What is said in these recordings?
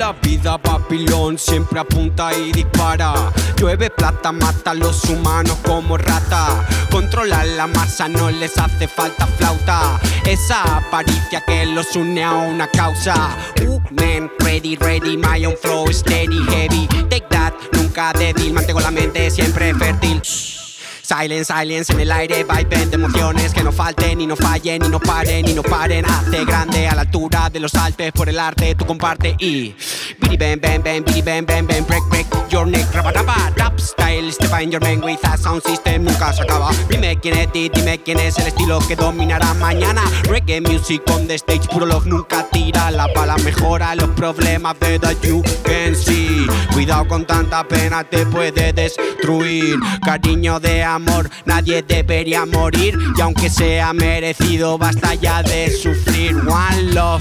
La vida Babilón siempre apunta y dispara. Llueve plata, mata a los humanos como rata. Controlar la masa, no les hace falta flauta. Esa avaricia que los une a una causa. Man, ready, my own flow steady, heavy. Take that, nunca débil, mantengo la mente siempre fértil. Silence en el aire, viben de emociones que no falten y no fallen y no paren y no paren. Hace grande a la altura de los Alpes por el arte, tú comparte y bidi bam bam bam, bidi bam bam bam, break your neck, rap rap style, step in your man with a sound system, nunca se acaba. Dime quién es ti, dime quién es el estilo que dominará mañana. Reggae music on the stage, puro love, nunca tira la bala, mejora los problemas de that you can see. Cuidado con tanta pena, te puede destruir. Cariño de amor, nadie debería morir. Y aunque sea merecido, basta ya de sufrir. One love.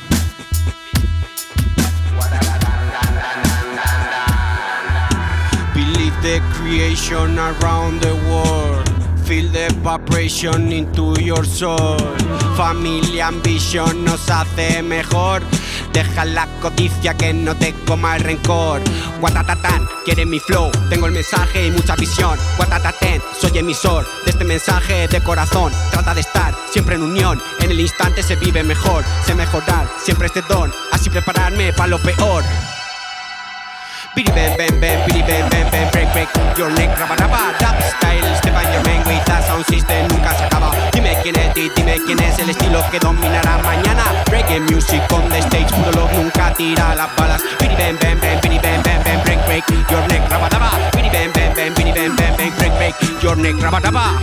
Believe the creation around the world. Feel the vibration into your soul. Familia, ambition nos hace mejor. Deja la codicia que no te coma el rencor. Guatatatán, quiere mi flow, tengo el mensaje y mucha visión. Guatatatén, soy emisor de este mensaje de corazón. Trata de estar siempre en unión, en el instante se vive mejor. Sé mejorar siempre este don, así prepararme para lo peor. Bidi bam bam bam, bidi bam bam bam, break your neck, raba rap style, step on your man with a sound system, nunca se acaba. Dime quién es ti, dime quién es el estilo que dominará mañana. Reggae music on the stage, puro love, nunca tira las balas. Bidi bam bam bam, bidi bam bam bam, break your neck, raba raba. Bidi bam bam bam, bidi bam bam bam, break your neck, raba raba.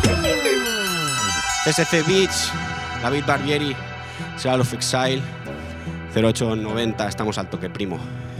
SC Beats, David Barbieri, Soul of Exile, 0890, estamos al toque, primo.